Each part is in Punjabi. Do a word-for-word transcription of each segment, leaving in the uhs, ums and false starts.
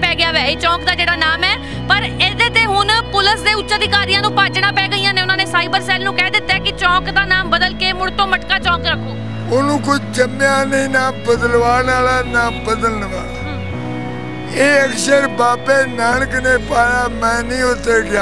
पै गया वै चौंक का जिहड़ा नाम है। पर इहदे ते हुण पुलिस के उच्च अधिकारियों नूं भाजना पै गईयां ने। उन्होंने साइबर सैल नूं कह दित्ता है कि चौंक का नाम बदल के मुड़ तो मटका चौंक रखो। उन्होंने कुछ जम्मिया नहीं, ना बदलवाने वाला ना बदलने वाला। ये अक्षर बाबे नानक ने पाया, मैं नहीं होते गया।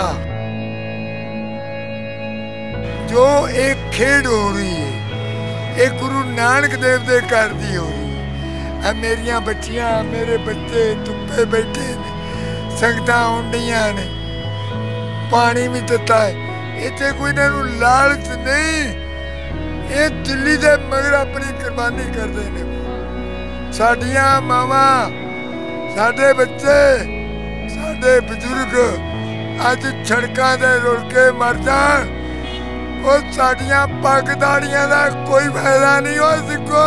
जो एक खेड हो रही है, एक गुरु नानक देव दे घर दी हो रही है। मेरिया बच्चियां, मेरे बच्चे धुप्पे बैठे ने, संगत आउंडियां ने, पानी भी तत्ता है। इतने कोई इन्हों लालच नहीं, ये दिल्ली दे मगर अपनी कुर्बानी करते हैं। साडियां मावा, साडे बच्चे, साडे बजुर्ग अज सड़कों से रुल के मर जान, और साडियां पग दाड़ियां दा कोई फायदा नहीं हो सको।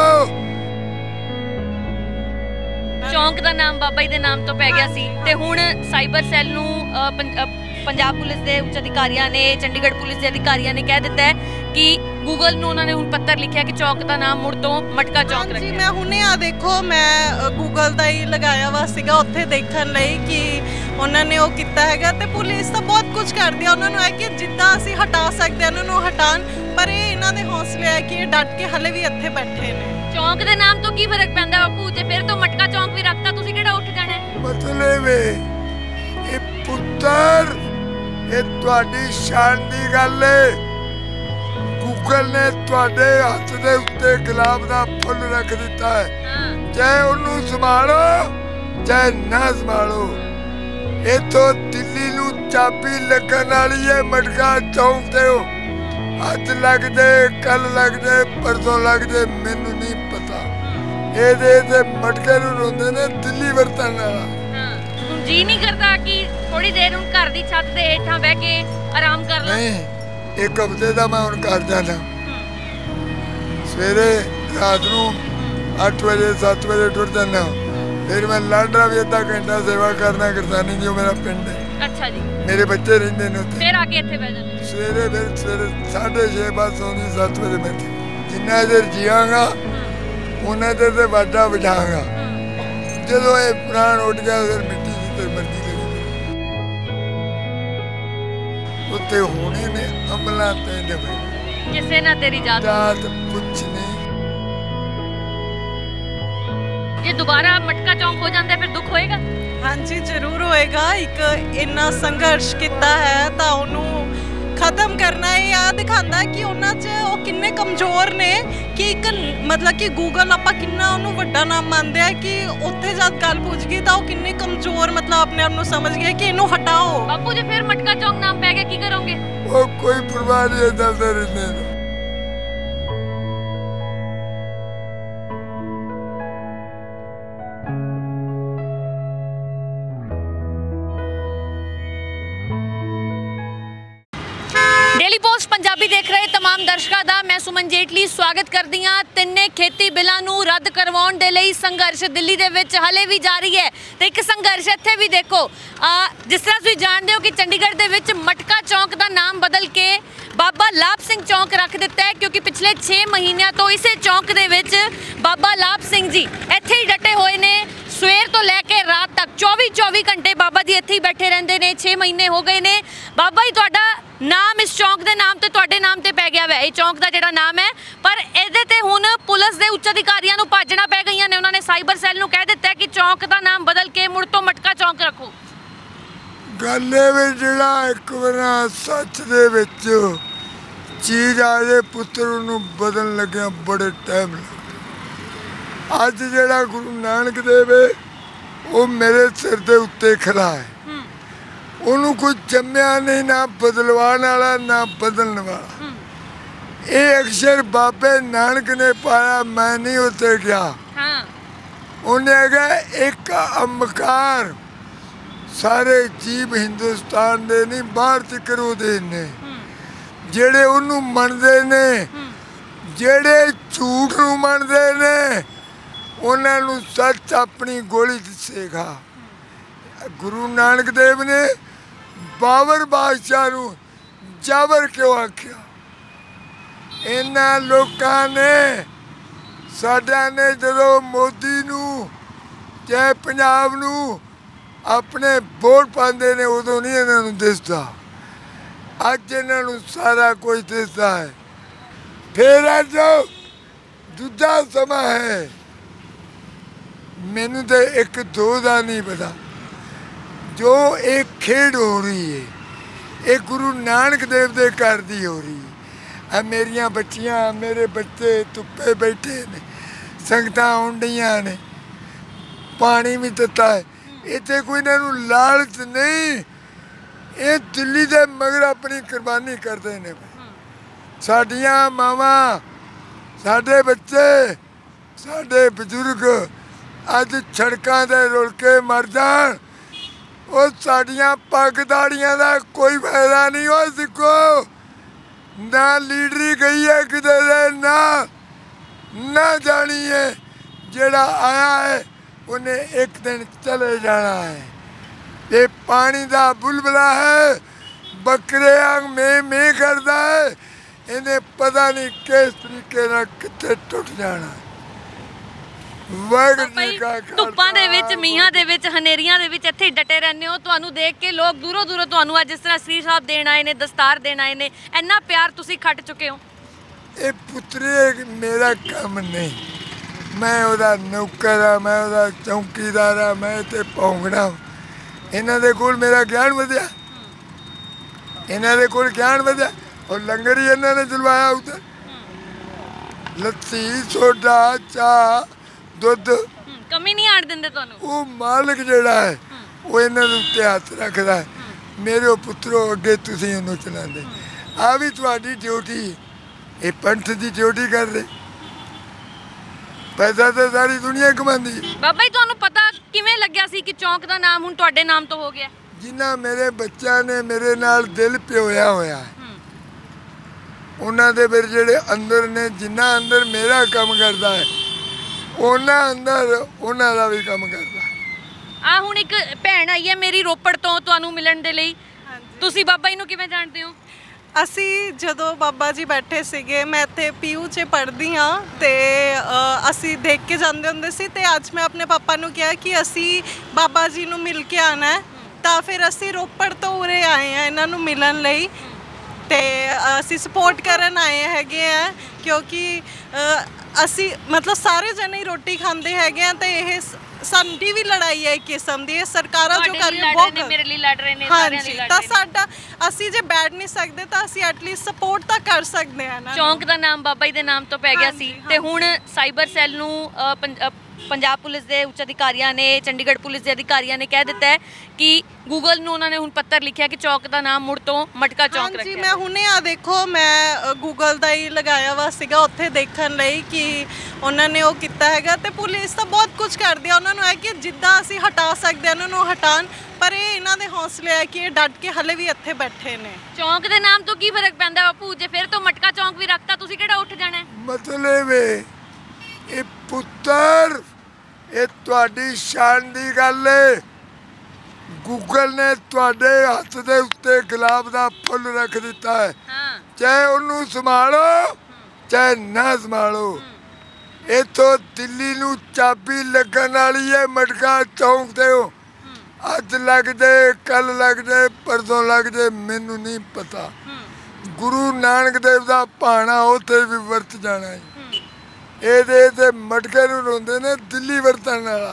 चौंक का नाम बाबा जी के नाम तो पै गया सी ते हुण साइबर सैल नूं पंजाब पुलिस के उच्च अधिकारियों ने, चंडीगढ़ पुलिस के अधिकारियों ने कह दिता है कि गूगल नूं उन्होंने हुण पत्र लिखिया कि चौक का नाम मुड़ तो मटका चौक रखिया। मैं हुणे आ देखो, मैं गूगल का ही लगाया वा सीगा उत्थे देखण लई कि उन्होंने वो किया है। तो पुलिस तो बहुत कुछ करती है, उन्होंने है कि जिद्दां असीं हटा सकते हैं उन्होंने हटान, पर ये इन्हां दे हौसले है कि ये डट के हले भी इत्थे बैठे ने। चौंक के नाम तो की फर्क पैंदा बापू, जे फिर तो मटका चौंक भी रखता तुसीं किहड़ा उठ जाना है। मतलब ये पुत्तर, ये तुहाडी शान दी गल है। गूगल ने तुहाडे हत्थ दे उत्ते गुलाब दा फुल रख दिता है। हाँ। चाहे उन्नू संभालो चाहे ना संभालो, इथों दिल्ली नू चाबी लगन वाली है मटका चौंक ते। अज लग जाए, कल लग जाए, परसों लग जाए, मैनू नहीं पता। ये दे मटके नू रोंदे ने दिल्ली वरतन वाला। हाँ। जी नहीं करता कि थोड़ी देर उन घर दी छत दे हेठां बैठ के आराम कर ला। नहीं, एक हफ्ते का मैं हुण घर जाना। सवेरे रात नू अठ बजे सत्त बजे टुर जाना, फिर मैं लाडा भी अद्धा घंटा सेवा करना करसानी जो मेरा पिंड है। अच्छा जी। मेरे बच्चे रहिंदे ने उत्थे, फिर आके इत्थे बैठ जांदे। सवेरे फिर सवेरे साढ़े छे बस आउंदी, सत्त बजे बैठे। जिन्ना देर जियांगा उन्ना देर ते बाजा बजांगा। जदों ये प्राण उठ गया फिर मिट्टी जिते मर्जी लगी। उत्ते होने ने अमला ते ने किसे ना तेरी जात जात कुछ नहीं। जे दोबारा मटका चौंक हो जाता है फिर दुख होएगा? हाँ जी जरूर होएगा। एक इन्ना संघर्ष किया है तो उन्होंने खत्म करना है, या दिखाता है कि उन्होंने च वो किन्ने कमजोर ने कि एक मतलब कि गूगल आप किन्ना उन्होंने वड्डा नाम मानते हैं कि उत्थे जब गल पुज गई तो किन्ने कमजोर मतलब अपने आप को समझ गए कि इन्हों हटाओ। बापू जी फिर मटका चौंक नाम पै गया की करोगे? वो कोई परवाह नहीं चलते रहने। डेली पोस्ट पंजाबी देख रहे तमाम दर्शकों का मैं सुमन जेटली स्वागत करती हाँ। तिन्ने खेती बिलों नूं रद्द करवाउण दे लई संघर्ष दिल्ली दे विच हले भी जारी है। तो एक संघर्ष इत्थे भी देखो, आ, जिस तरह तुसीं जानदे हो कि चंडीगढ़ दे विच मटका चौंक का नाम बदल के बाबा लाभ सिंह चौंक रख दिता है, क्योंकि पिछले छे महीनों तो इसे चौंक दे विच बाबा लाभ सिंह जी इत्थे ही डटे हुए ने। सवेर तो लैके रात तक चौबी चौबी घंटे बाबा जी इत्थे ही बैठे रहंदे ने। छे महीने हो गए ने। बाबा जी तुहाडा नाम इस चौंक के नाम ते तुहाडे नाम ते पै गया वै चौंक का जिहड़ा नाम है, पर इहदे ते हुण पुलिस के उच्च अधिकारियों नूं भाजना पै गईयां ने। उन्होंने साइबर सैल नूं कह दित्ता है कि चौंक का नाम बदल के मुड़ तो मटका चौंक रखो। गल विच जिहड़ा एक वारा सच दे विच चीज़ आ जाए पुत्तर उन्नूं बदलण लग्गिया बड़े टाइम लगदा। अज जिहड़ा गुरु नानक देव है वो मेरे सिर दे उत्ते खड़ा है। उन्होंने कुछ जम्मिया नहीं, ना बदलवाने वाला ना बदलने वाला। ये अक्षर बाबे नानक ने पाया, मैं नहीं होते गया। हाँ। उन्हें कहा एक अमकार सारे जीव हिंदुस्तान दे नहीं बाहर तक उहदे ने जेड़े उन्होंने मनते ने, जेड़े झूठ नूं मनते ने उन्होंने सच अपनी गोली दसेगा। गुरु नानक देव ने बाबर बादशाह नूं जाबर क्यों आख्या? इन्हां लोकां ने साडा ने जदों मोदी नूं चाहे पंजाब नूं ਆਪਣੇ ਵੋਟ ਪਾਉਂਦੇ ਨੇ ਉਦੋਂ ਨਹੀਂ ਇਹਨਾਂ ਨੂੰ ਦਿਸਦਾ। ਅੱਜ ਇਹਨਾਂ ਨੂੰ ਸਾਰਾ ਕੁਝ ਦਿਸਦਾ ਹੈ। ਫਿਰ ਅੱਜ ਦੂਜਾ ਸਮਾਂ ਹੈ, ਮੈਨੂੰ ਤਾਂ ਇੱਕ ਦੋ ਦਾ ਨਹੀਂ ਪਤਾ। ਜੋ ਇਹ ਖੇਡ ਹੋ ਰਹੀ ਹੈ ਇਹ ਗੁਰੂ ਨਾਨਕ ਦੇਵ ਦੇ ਘਰ ਦੀ ਹੋ ਰਹੀ ਹੈ। ਆ ਮੇਰੀਆਂ ਬੱਚੀਆਂ, ਮੇਰੇ ਬੱਚੇ ਧੁੱਪੇ ਬੈਠੇ ਨੇ, ਸੰਗਤਾਂ ਆਉਂਦੀਆਂ ਨੇ, ਪਾਣੀ ਵੀ ਦਿੱਤਾ ਹੈ। ਇੱਥੇ ਕੋਈ ਇਹਨਾਂ ਨੂੰ ਲਾਲਚ ਨਹੀਂ, ਇਹ ਦਿੱਲੀ ਦੇ ਮਗਰ ਆਪਣੀ ਕੁਰਬਾਨੀ ਕਰਦੇ ਨੇ। ਸਾਡੀਆਂ ਮਾਵਾਂ, ਸਾਡੇ ਬੱਚੇ, ਸਾਡੇ ਬਜ਼ੁਰਗ ਅੱਜ ਸੜਕਾਂ 'ਤੇ ਰੁਲ ਕੇ ਮਰ ਜਾਣ, ਉਹ ਸਾਡੀਆਂ ਪੱਗ ਦਾੜੀਆਂ ਦਾ ਕੋਈ ਫਾਇਦਾ ਨਹੀਂ। ਉਹ ਸਿੱਖੋ ਨਾ ਲੀਡਰੀ ਗਈ ਹੈ ਕਿਤੇ ਦੇ, ਨਾ ਨਾ ਜਾਣੀ ਹੈ। ਜਿਹੜਾ ਆਇਆ ਹੈ ਉਹਨੇ ਇੱਕ ਦਿਨ ਚਲੇ ਜਾਣਾ ਹੈ। ਇਹ ਪਾਣੀ ਦਾ ਬੁਲਬੁਲਾ ਹੈ, ਬੱਕਰੇ ਵਾਂਗ ਮੇਂ ਮੇਂ ਕਰਦਾ ਹੈ। ਇਹਨੇ ਪਤਾ ਨਹੀਂ ਕਿਸ ਤਰੀਕੇ ਨਾਲ ਕਿੱਥੇ ਟੁੱਟ ਜਾਣਾ। ਵਾਹਿਗੁਰੂ ਜੀ ਕਾ ਖਾਲਸਾ। ਧੁੱਪਾਂ ਦੇ ਵਿੱਚ, ਮੀਂਹਾਂ ਦੇ ਵਿੱਚ, ਹਨੇਰੀਆਂ ਦੇ ਵਿੱਚ ਇੱਥੇ ਡਟੇ ਰਹਿੰਦੇ ਹੋ। ਤੁਹਾਨੂੰ ਦੇਖ ਕੇ ਲੋਕ ਦੂਰੋਂ ਦੂਰੋਂ ਤੁਹਾਨੂੰ ਅੱਜ ਜਿਸ ਤਰ੍ਹਾਂ ਸ੍ਰੀ ਸਾਹਿਬ ਦੇਣ ਆਏ ਨੇ, ਦਸਤਾਰ ਦੇਣ ਆਏ ਨੇ, ਇੰਨਾ ਪਿਆਰ ਤੁਸੀਂ ਖੱਟ ਚੁੱਕੇ ਹੋ। ਇਹ ਪੁੱਤਰੇ ਮੇਰਾ ਕੰਮ ਨਹੀਂ, ਮੈਂ ਉਹਦਾ ਨੌਕਰ ਆ, ਮੈਂ ਉਹਦਾ ਚੌਂਕੀਦਾਰ ਆ, ਮੈਂ ਤੇ ਪੌਂਗਣਾ। ਇਹਨਾਂ ਦੇ ਕੋਲ ਮੇਰਾ ਗਿਆਨ ਵਧਿਆ, ਇਹਨਾਂ ਦੇ ਕੋਲ ਗਿਆਨ ਵਧਿਆ। ਔਰ ਲੰਗਰ ਹੀ ਇਹਨਾਂ ਨੇ ਚਲਵਾਇਆ ਉੱਧਰ, ਲੱਸੀ, ਸੋਡਾ, ਚਾਹ, ਦੁੱਧ, ਕਮੀ ਨਹੀਂ ਆਣ ਦਿੰਦੇ ਤੁਹਾਨੂੰ। ਉਹ ਮਾਲਕ ਜਿਹੜਾ ਹੈ ਉਹ ਇਹਨਾਂ ਦੇ ਉੱਤੇ ਹੱਥ ਰੱਖਦਾ ਹੈ। ਮੇਰੇ ਪੁੱਤਰੋ ਅੱਗੇ ਤੁਸੀਂ ਉਹਨੂੰ ਚਲਾਉਂਦੇ। ਆ ਵੀ ਤੁਹਾਡੀ ਡਿਊਟੀ, ਇਹ ਪੰਥ ਦੀ ਡਿਊਟੀ ਕਰਦੇ। ਪੈਸਾ ਤਾਂ ਸਾਰੀ ਦੁਨੀਆ ਕਮਾਉਂਦੀ ਹੈ। ਬਾਬਾ ਜੀ ਤੁਹਾਨੂੰ ਪਤਾ ਕਿਵੇਂ ਲੱਗਿਆ ਸੀ ਕਿ ਚੌਂਕ ਦਾ ਨਾਮ ਹੁਣ ਤੁਹਾਡੇ ਨਾਮ ਤੋਂ ਹੋ ਗਿਆ? ਜਿਨ੍ਹਾਂ ਮੇਰੇ ਬੱਚਿਆਂ ਨੇ ਮੇਰੇ ਨਾਲ ਦਿਲ ਪਿਓਇਆ ਹੋਇਆ ਹੈ, ਉਹਨਾਂ ਦੇ ਫਿਰ ਜਿਹੜੇ ਅੰਦਰ ਨੇ, ਜਿੰਨਾ ਅੰਦਰ ਮੇਰਾ ਕੰਮ ਕਰਦਾ ਹੈ ਉਹਨਾਂ ਅੰਦਰ ਉਹਨਾਂ ਦਾ ਵੀ ਕੰਮ ਕਰਦਾ। ਆ ਹੁਣ ਇੱਕ ਭੈਣ ਆਈ ਹੈ ਮੇਰੀ ਰੋਪੜ ਤੋਂ ਤੁਹਾਨੂੰ ਮਿਲਣ ਦੇ ਲਈ। ਤੁਸੀਂ ਬਾਬਾ ਜੀ ਨੂੰ ਕਿਵੇਂ ਜਾਣਦੇ ਹੋ? ਅਸੀਂ ਜਦੋਂ ਬਾਬਾ ਜੀ ਬੈਠੇ ਸੀਗੇ, ਮੈਂ ਇੱਥੇ ਪੀਯੂ 'ਚ ਪੜ੍ਹਦੀ ਹਾਂ, ਅਤੇ ਅਸੀਂ ਦੇਖ ਕੇ ਜਾਂਦੇ ਹੁੰਦੇ ਸੀ। ਅਤੇ ਅੱਜ ਮੈਂ ਆਪਣੇ ਪਾਪਾ ਨੂੰ ਕਿਹਾ ਕਿ ਅਸੀਂ ਬਾਬਾ ਜੀ ਨੂੰ ਮਿਲ ਕੇ ਆਉਣਾ ਹੈ, ਤਾਂ ਫਿਰ ਅਸੀਂ ਰੋਪੜ ਤੋਂ ਉਰੇ ਆਏ ਹਾਂ ਇਹਨਾਂ ਨੂੰ ਮਿਲਣ ਲਈ। ਅਤੇ ਅਸੀਂ ਸਪੋਰਟ ਕਰਨ ਆਏ ਹੈਗੇ ਆ, ਕਿਉਂਕਿ ਅਸੀਂ ਮਤਲਬ ਸਾਰੇ ਜਣੇ ਹੀ ਰੋਟੀ ਖਾਂਦੇ ਹੈਗੇ ਆ, ਅਤੇ ਇਹ ਸਾਡੀ ਵੀ ਲੜਾਈ ਹੈ ਇੱਕ ਕਿਸਮ ਦੀ। ਇਹ ਸਰਕਾਰਾਂ ਜੋ ਕਰ ਰਹੀਆਂ ਬਹੁਤ ਮੇਰੇ ਲਈ ਲੜ ਰਹੇ ਨੇ, ਸਾਰਿਆਂ ਲਈ ਲੜ ਰਹੇ ਨੇ। ਤਾਂ ਸਾਡਾ, ਅਸੀਂ ਜੇ ਬੈਠ ਨਹੀਂ ਸਕਦੇ ਤਾਂ ਅਸੀਂ ਐਟਲੀਸਟ ਸਪੋਰਟ ਤਾਂ ਕਰ ਸਕਦੇ ਹਾਂ ਨਾ। ਚੌਂਕ ਦਾ ਨਾਮ ਬਾਬਾ ਜੀ ਦੇ ਨਾਮ ਤੋਂ ਪੈ ਗਿਆ ਸੀ, ਤੇ ਹੁਣ ਸਾਈਬਰ ਸੈੱਲ ਨੂੰ ਪੰਜਾਬ ਪੁਲਿਸ ਦੇ ਉੱਚ ਅਧਿਕਾਰੀਆਂ ਨੇ, ਚੰਡੀਗੜ੍ਹ ਪੁਲਿਸ ਦੇ ਅਧਿਕਾਰੀਆਂ ਨੇ ਕਹਿ ਦਿੱਤਾ ਹੈ ਕਿ ਗੂਗਲ ਨੂੰ ਉਹਨਾਂ ਨੇ ਹੁਣ ਪੱਤਰ ਲਿਖਿਆ ਕਿ ਚੌਕ ਦਾ ਨਾਮ ਮੁੜ ਤੋਂ ਮਟਕਾ ਚੌਕ ਰੱਖਿਆ। ਜੀ ਮੈਂ ਹੁਣੇ ਆ ਦੇਖੋ, ਮੈਂ ਗੂਗਲ ਦਾ ਹੀ ਲਗਾਇਆ ਵਾ ਸੀਗਾ ਉੱਥੇ ਦੇਖਣ ਲਈ ਕਿ ਉਹਨਾਂ ਨੇ ਉਹ ਕੀਤਾ ਹੈਗਾ। ਤੇ ਪੁਲਿਸ ਤਾਂ ਬਹੁਤ ਕੁਝ ਕਰਦੀ ਆ, ਉਹਨਾਂ ਨੂੰ ਹੈ ਕਿ ਜਿੱਦਾਂ ਅਸੀਂ ਹਟਾ ਸਕਦੇ ਹਾਂ ਉਹਨਾਂ ਨੂੰ ਹਟਾਉਣ, ਪਰ ਇਹ ਇਹਨਾਂ ਦੇ ਹੌਸਲੇ ਹੈ ਕਿ ਇਹ ਡਟ ਕੇ ਹਲੇ ਵੀ ਇੱਥੇ ਬੈਠੇ ਨੇ। ਚੌਂਕ ਦੇ ਨਾਮ ਤੋਂ ਕੀ ਫਰਕ ਪੈਂਦਾ ਬਾਪੂ? ਜੇ ਫਿਰ ਤੋਂ ਮਟਕਾ ਚੌਂਕ ਵੀ ਰੱਖਤਾ ਤੁਸੀਂ ਕਿਹੜਾ ਉੱਠ ਜਾਣਾ? ਮਤਲਬ ਇਹ ਪੁੱਤਰ, ਇਹ ਤੁਹਾਡੀ ਸ਼ਾਨ ਦੀ ਗੱਲ ਹੈ। ਗੂਗਲ ਨੇ ਤੁਹਾਡੇ ਹੱਥ ਦੇ ਉੱਤੇ ਗੁਲਾਬ ਦਾ ਫੁੱਲ ਰੱਖ ਦਿੱਤਾ ਹੈ, ਚਾਹੇ ਉਹਨੂੰ ਸੰਭਾਲੋ ਚਾਹੇ ਨਾ ਸੰਭਾਲੋ। ਇੱਥੋਂ ਦਿੱਲੀ ਨੂੰ ਚਾਬੀ ਲੱਗਣ ਵਾਲੀ ਹੈ ਮਟਕਾ ਚੌਂਕ ਤੇ। ਅੱਜ ਲੱਗ ਜਾਏ, ਕੱਲ ਲੱਗ ਜਾਏ, ਪਰਸੋਂ ਲੱਗ ਜਾਏ, ਮੈਨੂੰ ਨਹੀਂ ਪਤਾ। ਗੁਰੂ ਨਾਨਕ ਦੇਵ ਦਾ ਭਾਣਾ ਉੱਥੇ ਵੀ ਵਰਤ ਜਾਣਾ ਹੈ। ਇਹਦੇ ਤੇ ਮਟਕੇ ਨੂੰ ਰੋਂਦੇ ਨੇ ਦਿੱਲੀ ਵਰਤਣ ਵਾਲਾ।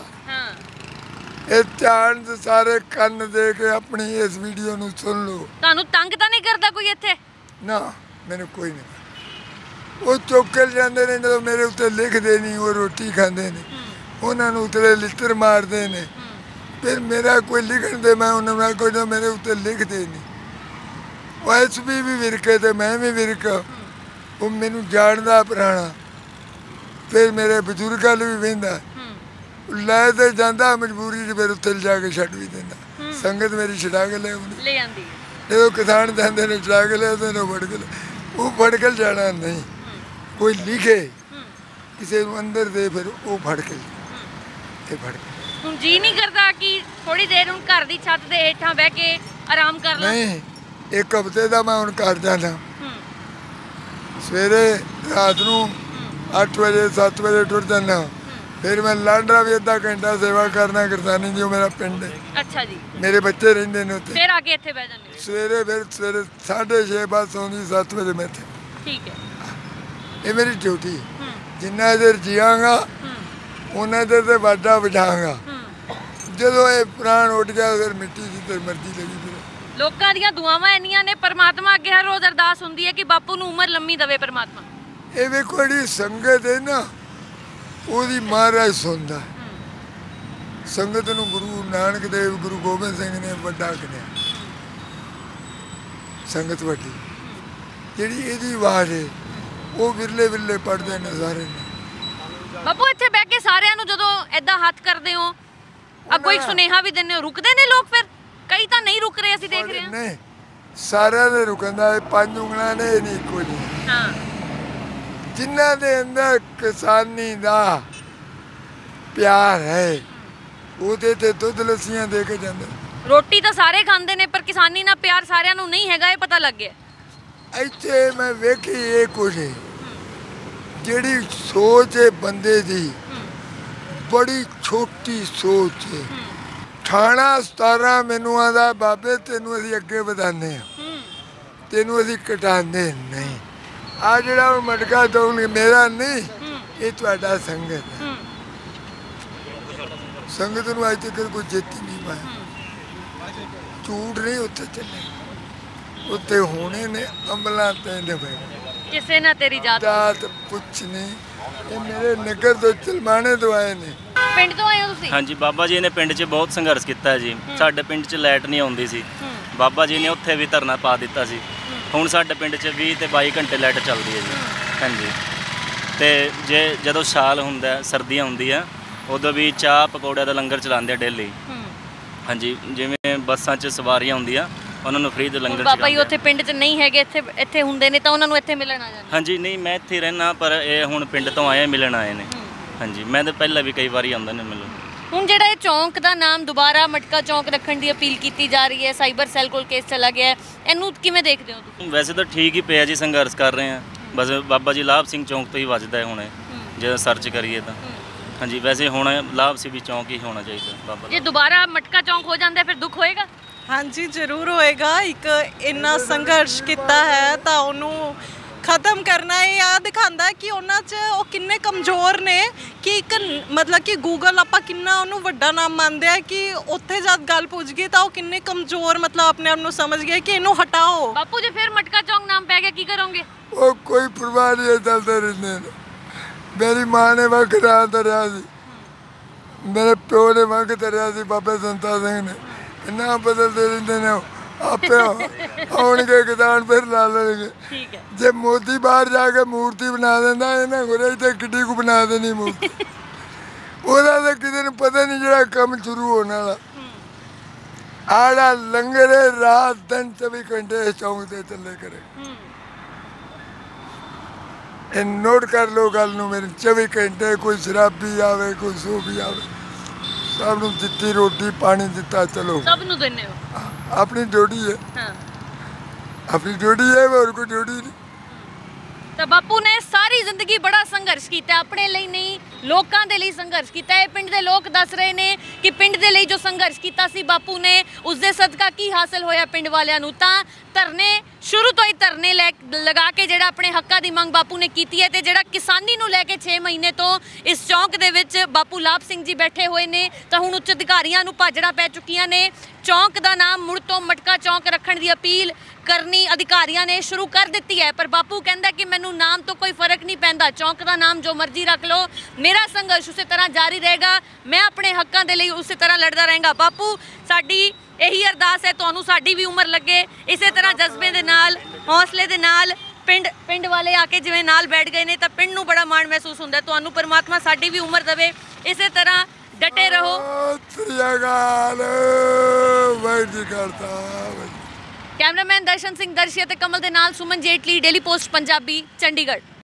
ਇਹ ਧਿਆਨ ਦੇ ਸਾਰੇ ਕੰਨ ਦੇ ਕੇ ਆਪਣੀ ਇਸ ਵੀਡੀਓ ਨੂੰ ਸੁਣ ਲਓ। ਤੁਹਾਨੂੰ ਤੰਗ ਤਾਂ ਨਹੀਂ ਕਰਦਾ ਕੋਈ ਇੱਥੇ? ਨਾ, ਮੈਨੂੰ ਕੋਈ ਨਹੀਂ। ਉਹ ਚੌਕਲ ਜਾਂਦੇ ਨੇ ਜਦੋਂ ਮੇਰੇ ਉੱਤੇ ਲਿਖਦੇ ਨਹੀਂ, ਉਹ ਰੋਟੀ ਖਾਂਦੇ ਨੇ, ਉਹਨਾਂ ਨੂੰ ਉਤਰੇ ਲਿੱਤਰ ਮਾਰਦੇ ਨੇ। ਫਿਰ ਮੇਰਾ ਕੋਈ ਲਿਖਣ ਦੇ, ਮੈਂ ਉਹਨਾਂ ਨਾਲ ਕੋਈ ਮੇਰੇ ਉੱਤੇ ਲਿਖਦੇ ਨਹੀਂ। ਉਹ ਐਸ ਵੀ ਵੀ ਵਿਰਕੇ ਤੇ ਮੈਂ ਵੀ ਵਿਰਕ, ਉਹ ਮੈਨੂੰ ਜਾਣਦਾ ਪੁਰਾਣਾ। ਫਿਰ ਮੇਰੇ ਬਜ਼ੁਰਗਾਂ ਨੂੰ ਵੀ ਵਹਿੰਦਾ, ਲੈ ਤੇ ਜਾਂਦਾ ਮਜਬੂਰੀ 'ਚ, ਫਿਰ ਉੱਥੇ ਜਾ ਕੇ ਛੱਡ ਵੀ ਦਿੰਦਾ। ਸੰਗਤ ਮੇਰੀ ਛਡਾ ਕੇ ਲੈ ਲੈ ਜਾਂਦੀ ਹੈ। ਜਦੋਂ ਕਿਸਾਨ ਜਾਂਦੇ ਨੇ ਛਡਾ ਕੇ ਲੈ ਆਉਂਦੇ ਨੇ, ਫੜ ਕੇ ਉਹ ਫੜ ਕੇ ਜਾਣਾ ਨਹੀਂ। ਕੋਈ ਲਿਖੇ ਕਿਸੇ ਨੂੰ ਅੰਦਰ ਦੇ, ਫਿਰ ਉਹ ਫੜ ਕੇ ਇਹ ਫੜ ਕੇ। ਹੁਣ ਜੀ ਨਹੀਂ ਕਰਦਾ ਕਿ ਥੋੜੀ ਦੇਰ ਹੁਣ ਘਰ ਦੀ ਛੱਤ ਦੇ ਹੇਠਾਂ ਬਹਿ ਕੇ ਆਰਾਮ ਕਰ ਲਾਂ? ਨਹੀਂ, ਇੱਕ ਹਫ਼ਤੇ ਦਾ ਮੈਂ ਹੁਣ ਘਰ ਜਾਂਦਾ। ਸਵੇਰੇ ਰਾਤ ਨੂੰ ਅੱਠ ਵਜੇ ਸੱਤ ਵਜੇ ਟੁੱਟ ਜਾਂਦਾ, फिर मैं लांडरा भी अद्धा घंटा सेवा करना किरसानी जी, मेरा पिंड है। अच्छा जी, मेरे बच्चे रहिंदे ने उत्थे। फिर आके ਇੱਥੇ ਬਹਿ ਜਾਂਦੇ ਹੋ। सवेरे फिर सवेरे साढ़े छे बस आउंदी, सत्त बजे मैं इत्थे। ठीक है। ये मेरी ड्यूटी है। हम्म जिन्ना देर जियांगा हम्म उन्ना देर ते वाडा वजांगा। हम्म। ਜਦੋਂ ਇਹ ਪ੍ਰਾਣ ਉੱਡ ਗਿਆ ਫਿਰ ਮਿੱਟੀ ਜਿੱਧਰ ਮਰਜ਼ੀ ਲੱਗੀ ਫਿਰ। ਲੋਕਾਂ ਦੀਆਂ ਦੁਆਵਾਂ ਇੰਨੀਆਂ ਨੇ, ਪਰਮਾਤਮਾ ਅੱਗੇ ਹਰ ਰੋਜ਼ ਅਰਦਾਸ ਹੁੰਦੀ ਹੈ ਕਿ ਬਾਪੂ ਨੂੰ ਉਮਰ ਲੰਮੀ ਦੇਵੇ ਪਰਮਾਤਮਾ। ਇਹ ਵੇਖੋ ਜਿਹੜੀ ਸੰਗਤ ਹੈ ਨਾ ਉਹਦੀ ਮਹਾਰਾਜ ਸੁਣਦਾ। ਸੰਗਤ ਨੂੰ ਗੁਰੂ ਨਾਨਕ ਦੇਵ ਗੁਰੂ ਗੋਬਿੰਦ ਸਿੰਘ ਨੇ ਵੱਡਾ ਕਰਿਆ। ਸੰਗਤ ਵੱਡੀ ਜਿਹੜੀ ਇਹਦੀ ਆਵਾਜ਼ ਹੈ ਉਹ ਵਿਰਲੇ ਵਿਰਲੇ ਪੜਦੇ ਨੇ ਸਾਰੇ ਨੇ। ਬਾਪੂ ਇੱਥੇ ਬਹਿ ਕੇ ਸਾਰਿਆਂ ਨੂੰ ਜਦੋਂ ਐਦਾਂ ਹੱਥ ਕਰਦੇ ਹੋ, ਅੱਗੋਂ ਇੱਕ ਸੁਨੇਹਾ ਵੀ ਦਿੰਦੇ ਹੋ, ਰੁਕਦੇ ਨੇ ਲੋਕ? ਫਿਰ ਕਈ ਤਾਂ ਨਹੀਂ ਰੁਕ ਰਹੇ, ਅਸੀਂ ਦੇਖ ਰਹੇ ਹਾਂ। ਨਹੀਂ, ਸਾਰਿਆਂ ਦੇ ਰੁਕਦਾ ਹੈ। ਪੰਜ ਉਂਗਲਾਂ ਨੇ, ਇਹ ਨਹੀਂ ਇੱਕੋ ਜਿਹੀ। ਹਾਂ, ਜਿਨ੍ਹਾਂ ਦੇ ਅੰਦਰ ਕਿਸਾਨੀ ਦਾ ਪਿਆਰ ਹੈ ਉਹਦੇ ਤੇ ਦੁੱਧ ਲੱਸੀਆਂ ਦੇ ਕੇ ਜਾਂਦੇ। ਰੋਟੀ ਤਾਂ ਸਾਰੇ ਖਾਂਦੇ ਨੇ ਪਰ ਕਿਸਾਨੀ ਨਾਲ ਪਿਆਰ ਸਾਰਿਆਂ ਨੂੰ ਨਹੀਂ ਹੈਗਾ, ਇਹ ਪਤਾ ਲੱਗ ਗਿਆ। ਇੱਥੇ ਮੈਂ ਵੇਖੀ ਇਹ ਕੁਝ ਜਿਹੜੀ ਸੋਚ ਹੈ ਬੰਦੇ ਦੀ ਬੜੀ ਛੋਟੀ ਸੋਚ ਹੈ। ਅਠਾਰਾਂ ਸਤਾਰਾਂ ਮੈਨੂੰ ਆਂਦਾ ਬਾਬੇ ਤੈਨੂੰ ਅਸੀਂ ਅੱਗੇ ਵਧਾਉਂਦੇ ਹਾਂ, ਤੈਨੂੰ ਅਸੀਂ ਘਟਾਉਂਦੇ ਨਹੀਂ। ਆ ਜਿਹੜਾ ਉਹ ਮਟਕਾ ਦਊਂਗੇ ਮੇਰਾ ਨਹੀਂ, ਇਹ ਤੁਹਾਡਾ ਸੰਗਤ ਹੈ। ਸੰਗਤ ਨੂੰ ਅੱਜ ਤੱਕ ਕੋਈ ਜਿੱਤ ਹੀ ਨਹੀਂ ਪਾਇਆ। ਝੂਠ ਨਹੀਂ ਉੱਥੇ ਚੱਲੇ, ਉੱਥੇ ਹੋਣੇ ਨੇ ਅਮਲਾਂ ਤੇ ਨਿਭੇ। ਕਿਸੇ ਨਾ ਤੇਰੀ ਜਾਤ ਜਾਤ ਪੁੱਛ ਨਹੀਂ। ਇਹ ਮੇਰੇ ਨਗਰ ਤੋਂ ਚਲਮਾਣੇ ਤੋਂ ਆਏ ਨੇ। ਪਿੰਡ ਤੋਂ ਆਏ ਹੋ ਤੁਸੀਂ? ਹਾਂਜੀ, ਬਾਬਾ ਜੀ ਨੇ ਪਿੰਡ 'ਚ ਬਹੁਤ ਸੰਘਰਸ਼ ਕੀਤਾ ਜੀ। ਸਾਡੇ ਪਿੰਡ 'ਚ ਲਾਈਟ ਨਹੀਂ ਆਉਂਦੀ ਸੀ, ਬਾਬਾ ਜੀ ਨੇ ਉੱਥੇ ਵੀ ਧਰਨਾ ਪਾ ਦਿੱਤਾ ਸੀ। ਹੁਣ ਸਾਡੇ ਪਿੰਡ 'ਚ ਵੀਹ ਤੇ ਬਾਈ ਘੰਟੇ ਲਾਈਟ ਚੱਲਦੀ ਹੈ ਜੀ। ਹਾਂਜੀ, ਤੇ ਜੇ ਜਦੋਂ ਸਾਲ ਹੁੰਦਾ, ਸਰਦੀਆਂ ਹੁੰਦੀਆਂ, ਉਦੋਂ ਵੀ ਚਾਹ ਪਕੌੜਿਆਂ ਦਾ ਲੰਗਰ ਚਲਾਉਂਦੇ ਆ ਡੇਲੀ। ਹਾਂਜੀ, ਜਿਵੇਂ ਬੱਸਾਂ 'ਚ ਸਵਾਰੀਆਂ ਹੁੰਦੀਆਂ ਉਹਨਾਂ ਨੂੰ ਫ੍ਰੀ ਦੇ ਲੰਗਰ ਚਲਾਉਂਦੇ। ਬਾਬਾ ਜੀ ਉੱਥੇ ਪਿੰਡ 'ਚ ਨਹੀਂ ਹੈਗੇ, ਇੱਥੇ ਇੱਥੇ ਹੁੰਦੇ ਨੇ ਤਾਂ ਉਹਨਾਂ ਨੂੰ ਇੱਥੇ ਮਿਲਣ ਆ ਜਾਂਦੇ। ਹਾਂਜੀ, ਨਹੀਂ ਮੈਂ ਇੱਥੇ ਰਹਿਣਾ, ਪਰ ਇਹ ਹੁਣ ਪਿੰਡ ਤੋਂ ਆਏ ਮਿਲਣ ਆਏ ਨੇ। ਹਾਂਜੀ, ਮੈਂ ਤਾਂ ਪਹਿਲਾਂ ਵੀ ਕਈ ਵਾਰੀ ਆਉਂਦਾ ਨੇ ਮਿਲਣ। ਹੁਣ ਜਿਹੜਾ ਇਹ ਚੌਂਕ ਦਾ ਨਾਮ ਦੁਬਾਰਾ ਮਟਕਾ ਚੌਂਕ ਰੱਖਣ ਦੀ ਅਪੀਲ ਕੀਤੀ ਜਾ ਰਹੀ ਹੈ, ਸਾਈਬਰ ਸੈੱਲ ਕੋਲ ਕੇਸ ਚਲਾ ਗਿਆ ਹੈ, ਇਹਨੂੰ ਕਿਵੇਂ ਦੇਖਦੇ ਹੋ ਤੁਸੀਂ? ਵੈਸੇ ਤਾਂ ਠੀਕ ਹੀ ਪਿਆ ਜੀ, ਸੰਘਰਸ਼ ਕਰ ਰਹੇ ਆ। ਬਸ ਬਾਬਾ ਜੀ ਲਾਭ ਸਿੰਘ ਚੌਂਕ ਤੋਂ ਹੀ ਵੱਜਦਾ ਹੈ ਹੁਣ, ਜੇ ਸਰਚ ਕਰੀਏ ਤਾਂ। ਹਾਂਜੀ, ਵੈਸੇ ਹੁਣ ਲਾਭ ਸਿੰਘ ਵੀ ਚੌਂਕ ਹੀ ਹੋਣਾ ਚਾਹੀਦਾ ਬਾਬਾ। ਜੇ ਦੁਬਾਰਾ ਮਟਕਾ ਚੌਂਕ ਹੋ ਜਾਂਦਾ ਫਿਰ ਦੁੱਖ ਹੋਏਗਾ? ਹਾਂਜੀ, ਜ਼ਰੂਰ ਹੋਏਗਾ। ਇੱਕ ਇੰਨਾ ਸੰਘਰਸ਼ ਕੀਤਾ ਹੈ ਤਾਂ ਉਹਨੂੰ ਖਤਮ ਕਰਨਾ ਇਹ ਆ ਦਿਖਾਉਂਦਾ ਕਿ ਉਹਨਾਂ 'ਚ ਉਹ ਕਿੰਨੇ ਕਮਜ਼ੋਰ ਨੇ। ਕਿ ਇੱਕ ਮਤਲਬ ਕਿ ਗੂਗਲ ਆਪਾਂ ਕਿੰਨਾ ਉਹਨੂੰ ਵੱਡਾ ਨਾਮ ਮੰਨਦੇ ਆ, ਕਿ ਉੱਥੇ ਜਦ ਗੱਲ ਪੁੱਜ ਗਈ ਤਾਂ ਉਹ ਕਿੰਨੇ ਕਮਜ਼ੋਰ ਮਤਲਬ ਆਪਣੇ ਆਪ ਨੂੰ ਸਮਝ ਗਏ ਕਿ ਇਹਨੂੰ ਹਟਾਓ। ਬਾਪੂ ਜੇ ਫਿਰ ਮਟਕਾ ਚੌਂਕ ਨਾਮ ਪੈ ਗਿਆ ਕੀ ਕਰੋਗੇ? ਉਹ ਕੋਈ ਪਰਵਾਹ ਨਹੀਂ, ਚੱਲਦੇ ਰਹਿੰਦੇ ਨੇ। ਮੇਰੀ ਮਾਂ ਨੇ ਵਕਤ ਰਾਤ ਧਰਿਆ ਸੀ, ਮੇਰੇ ਪਿਓ ਨੇ ਵਕਤ ਧਰਿਆ ਸੀ, ਬਾਬੇ ਸੰਤਾ ਸਿੰਘ ਨੇ। ਇੰਨਾ ਬਦਲਦੇ ਰਹਿੰਦੇ ਨੇ, ਆਪੇ ਆਉਣਗੇ ਕਿਸਾਨ ਫਿਰ ਲਾ ਲੈਣਗੇ। ਠੀਕ ਹੈ। ਜੇ ਮੋਦੀ ਬਾਹਰ ਜਾ ਕੇ ਮੂਰਤੀ ਬਣਾ ਦਿੰਦਾ, ਇਹਨਾਂ ਕੋਲ ਇੱਥੇ ਕਿੱਡੀ ਕੁ ਬਣਾ ਦੇਣੀ ਮੂਰਤੀ। ਉਹਦਾ ਤਾਂ ਕਿਸੇ ਨੂੰ ਪਤਾ ਨਹੀਂ ਜਿਹੜਾ ਕੰਮ ਸ਼ੁਰੂ ਹੋਣ ਵਾਲਾ। ਆੜਾ ਲੰਗਰ ਰਾਤ ਦਿਨ ਚੌਵੀ ਘੰਟੇ ਚੌਂਕ ਤੇ ਚੱਲੇ ਕਰੇ। ਇਹ ਨੋਟ ਕਰ ਲਓ ਗੱਲ ਨੂੰ ਮੇਰੀ। ਚੌਵੀ ਘੰਟੇ ਕੋਈ ਸ਼ਰਾਬੀ ਆਵੇ, ਕੋਈ ਸੂਫੀ ਆਵੇ, ਸਭ ਨੂੰ ਦਿੱਤੀ ਰੋਟੀ ਪਾਣੀ ਦਿੱਤਾ, ਚਲੋ ਸਭ ਨੂੰ ਦਿੰਦੇ ਹੋ। ਆਪਣੀ ਡਿਊਟੀ ਹੈ। ਹਾਂ, ਆਪਣੀ ਡਿਊਟੀ ਹੈ, ਹੋਰ ਕੋਈ ਡਿਊਟੀ ਨਹੀਂ। ਤਾਂ ਬਾਪੂ ਨੇ ਸਾਰੀ ਜ਼ਿੰਦਗੀ ਬੜਾ ਸੰਘਰਸ਼ ਕੀਤਾ, ਆਪਣੇ ਲਈ ਨਹੀਂ ਲੋਕਾਂ ਦੇ ਲਈ ਸੰਘਰਸ਼ ਕੀਤਾ ਹੈ। ਪਿੰਡ ਦੇ ਲੋਕ ਦੱਸ ਰਹੇ ਨੇ ਕਿ ਪਿੰਡ ਦੇ ਲਈ ਜੋ ਸੰਘਰਸ਼ ਕੀਤਾ ਸੀ ਬਾਪੂ ਨੇ, ਉਸ ਦੇ ਸਦਕਾ ਕੀ ਹਾਸਲ ਹੋਇਆ ਪਿੰਡ ਵਾਲਿਆਂ ਨੂੰ। ਤਾਂ ਧਰਨੇ ਸ਼ੁਰੂ ਤੋਂ ਹੀ ਧਰਨੇ ਲੈ ਲਗਾ ਕੇ ਜਿਹੜਾ ਆਪਣੇ ਹੱਕਾਂ ਦੀ ਮੰਗ ਬਾਪੂ ਨੇ ਕੀਤੀ ਹੈ। ਤੇ ਜਿਹੜਾ ਕਿਸਾਨੀ ਨੂੰ ਲੈ ਕੇ ਛੇ ਮਹੀਨੇ ਤੋਂ ਇਸ ਚੌਂਕ ਦੇ ਵਿੱਚ ਬਾਪੂ ਲਾਭ ਸਿੰਘ ਜੀ ਬੈਠੇ ਹੋਏ ਨੇ, ਤਾਂ ਹੁਣ ਉੱਚ ਅਧਿਕਾਰੀਆਂ ਨੂੰ ਭਾਜੜਾ ਪੈ ਚੁੱਕੀਆਂ ਨੇ। ਚੌਂਕ ਦਾ ਨਾਮ ਮੁੜ ਤੋਂ ਮਟਕਾ ਚੌਂਕ ਰੱਖਣ ਦੀ ਅਪੀਲ ਕਰਨੀ ਅਧਿਕਾਰੀਆਂ ਨੇ ਸ਼ੁਰੂ ਕਰ ਦਿੱਤੀ ਹੈ। ਪਰ ਬਾਪੂ ਕਹਿੰਦਾ ਕਿ ਮੈਨੂੰ ਨਾਮ ਤੋਂ ਕੋਈ ਫਰਕ ਨਹੀਂ ਪੈਂਦਾ, ਚੌਂਕ ਦਾ ਨਾਮ ਜੋ ਮਰਜ਼ੀ ਰੱਖ ਲਓ, ਮੇਰਾ ਸੰਘਰਸ਼ ਉਸੇ ਤਰ੍ਹਾਂ ਜਾਰੀ ਰਹੇਗਾ। ਮੈਂ ਆਪਣੇ ਹੱਕਾਂ ਦੇ ਲਈ ਉਸੇ ਤਰ੍ਹਾਂ ਲੜਦਾ ਰਹੇਗਾ। ਬਾਪੂ, ਸਾਡੀ ਇਹੀ ਅਰਦਾਸ ਹੈ ਤੁਹਾਨੂੰ ਸਾਡੀ ਵੀ ਉਮਰ ਲੱਗੇ ਇਸੇ ਤਰ੍ਹਾਂ ਜਜ਼ਬੇ ਦੇ ਨਾਲ, ਹੌਸਲੇ ਦੇ ਨਾਲ। ਪਿੰਡ ਪਿੰਡ ਵਾਲੇ ਆ ਕੇ ਜਿਵੇਂ ਨਾਲ ਬੈਠ ਗਏ ਨੇ ਤਾਂ ਪਿੰਡ ਨੂੰ ਬੜਾ ਮਾਣ ਮਹਿਸੂਸ ਹੁੰਦਾ। ਤੁਹਾਨੂੰ ਪਰਮਾਤਮਾ ਸਾਡੀ ਵੀ ਉਮਰ ਦੇਵੇ, ਇਸੇ ਤਰ੍ਹਾਂ ਡਟੇ ਰਹੋ। ਕੈਮਰਾਮੈਨ ਦਰਸ਼ਨ ਸਿੰਘ ਦਰਸ਼ੀ ਅਤੇ ਕਮਲ ਦੇ ਨਾਲ ਸੁਮਨ ਜੇਟਲੀ, ਡੇਲੀ ਪੋਸਟ ਪੰਜਾਬੀ, ਚੰਡੀਗੜ੍ਹ।